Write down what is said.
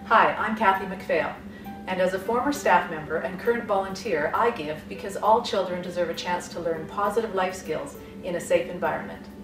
Hi, I'm Kathy McPhail, and as a former staff member and current volunteer, I give because all children deserve a chance to learn positive life skills in a safe environment.